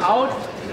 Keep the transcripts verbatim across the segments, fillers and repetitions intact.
out.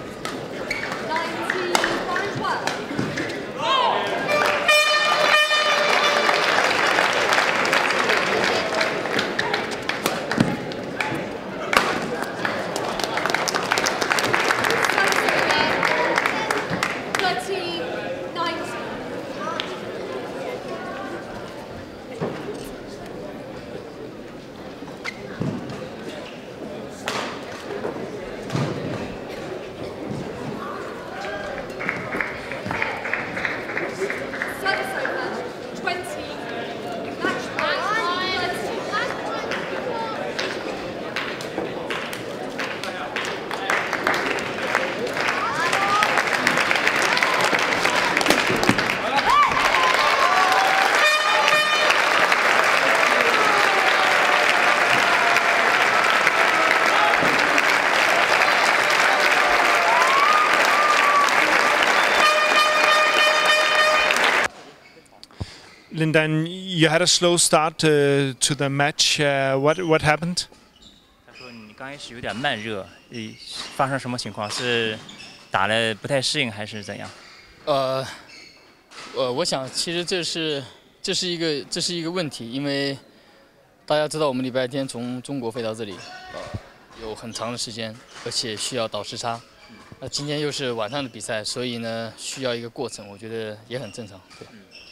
Lindan, you had a slow start uh, to the match. Uh, what what happened? 他说你刚开始有点慢热，呃，发生什么情况？是打了不太适应还是怎样？ 呃，呃，我想其实这是这是一个这是一个问题，因为大家知道我们礼拜天从中国飞到这里，呃，有很长的时间，而且需要倒时差。那今天又是晚上的比赛，所以呢需要一个过程，我觉得也很正常。对。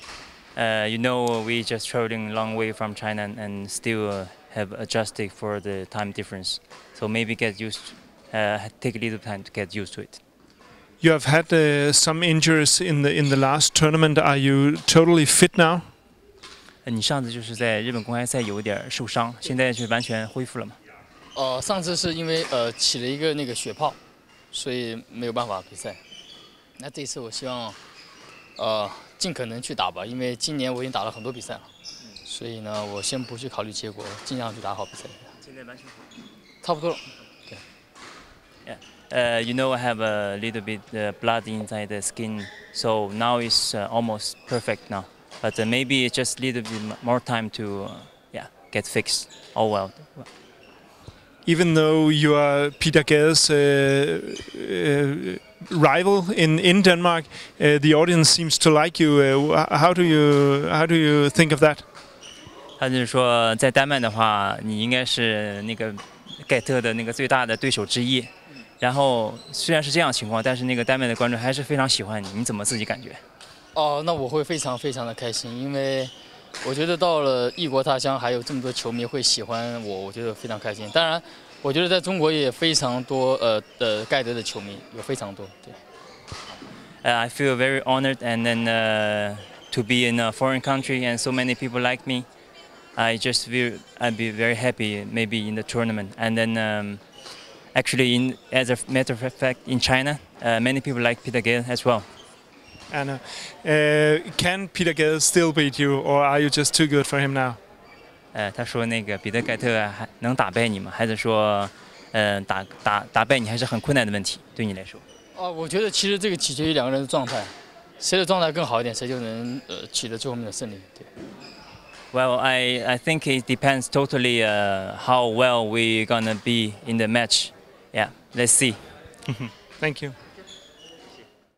Uh, you know, we just traveling a long way from China and still uh, have adjusted for the time difference. So maybe get used, uh, take a little time to get used to it. You have had uh, some injuries in the in the last tournament. Are you totally fit now? 你上次就是在日本公开赛有点受伤，现在是完全恢复了吗？ 呃，上次是因为呃起了一个那个血泡，所以没有办法比赛。那这次我希望，呃。 尽可能去打吧，因为今年我已经打了很多比赛了，所以呢，我先不去考虑结果，尽量去打好比赛。 现在完全好， 差不多了。对。 Yeah. Uh, you know, I have a little bit uh, blood inside the skin, so now it's uh, almost perfect now. But uh, maybe it's just a little bit more time to, uh, yeah, get fixed. Oh well. Even though you are Peter Gade's uh, uh, rival in in Denmark, uh, the audience seems to like you. Uh, how do you how do you think of that? 他就是说，在丹麦的话，你应该是那个盖特的那个最大的对手之一。然后虽然是这样情况，但是那个丹麦的观众还是非常喜欢你。你怎么自己感觉？ 哦，那我会非常非常的开心，因为我觉得到了异国他乡，还有这么多球迷会喜欢我，我觉得非常开心。当然。 我觉得在中国也非常多呃的盖德的球迷，有非常多。对。 Uh, I feel very honored, and then uh, to be in a foreign country and so many people like me, I just feel I'd be very happy maybe in the tournament. And then um, actually, in as a matter of fact, in China, uh, many people like Peter Gade as well. And uh, uh, can Peter Gade still beat you, or are you just too good for him now? 呃，他说那个彼得盖特还能打败你吗？还是说，呃，打打打败你还是很困难的问题，对你来说？ 哦，我觉得其实这个取决于两个人的状态，谁的状态更好一点，谁就能呃取得最后面的胜利。对。 Well, I I think it depends totally uh, how well we're gonna be in the match. Yeah, let's see. Thank you.